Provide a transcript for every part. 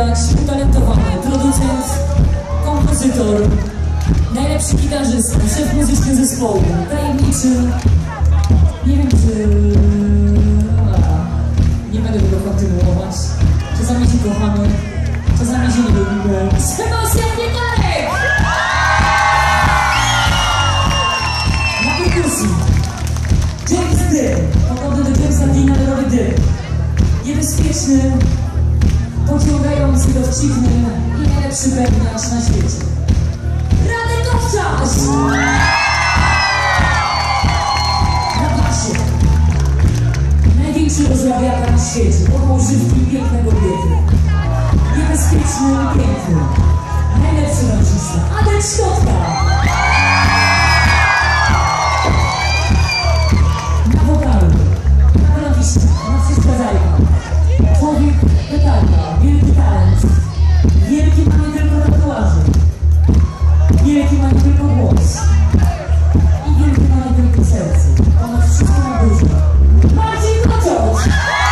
widać utalentowany producent, kompozytor, najlepszy gitarzysta, szef muzyczny zespołu, tajemniczy. Nie wiem, czy... nie będę tego kontynuować. Czasami się kochamy, czasami się nie lubimy. Sebastian Piekarek! Na perkusji James Dym, podobny do Jamesa Deana, ale robi dym. Niebezpieczny, pociągający, dowcipny i najlepszy pewniarz na świecie. Radek Owczarz! Na basie. Największy rozrabiaka na świecie, podał żywki piękne kobiety. Niebezpieczny i piękny. Najlepszy mężczyzna. Adek Szczotka! Na wokalu, na klawisze, na wszystko zajka. Człowiek petarda, wielki talent. Wielki ma nie tylko tatuaże. Wielki ma nie tylko głos. I wielki ma nie tylko serce. Ponad wszystko na dużo. Marcin Kocioł!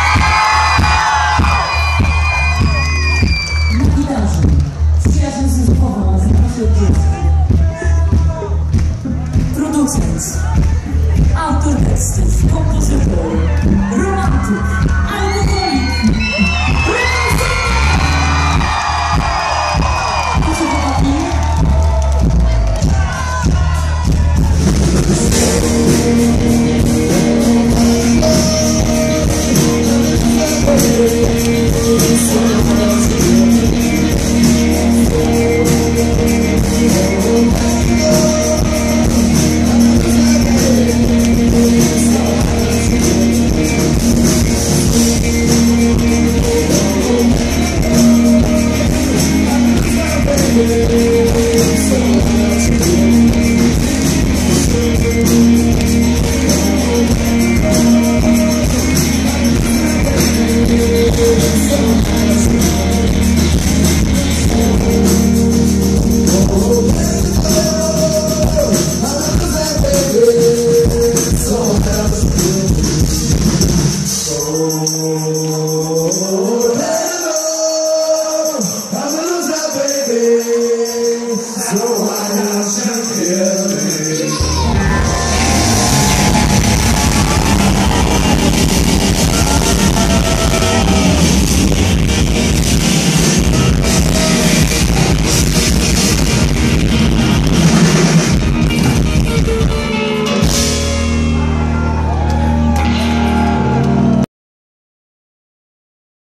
Na gitarze. Przyjaźń zespołowa, zna się od dziecka. Producent. Autor tekstów, kompozytor, romantyk.